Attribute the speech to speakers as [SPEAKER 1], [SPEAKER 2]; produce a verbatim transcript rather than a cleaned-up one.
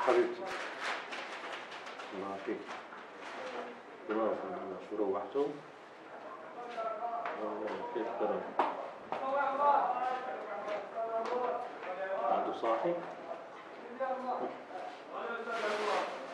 [SPEAKER 1] حبيبتي الله يعافيك. تمام شو روحتوا؟ كيف ترى؟ عنده صاحي؟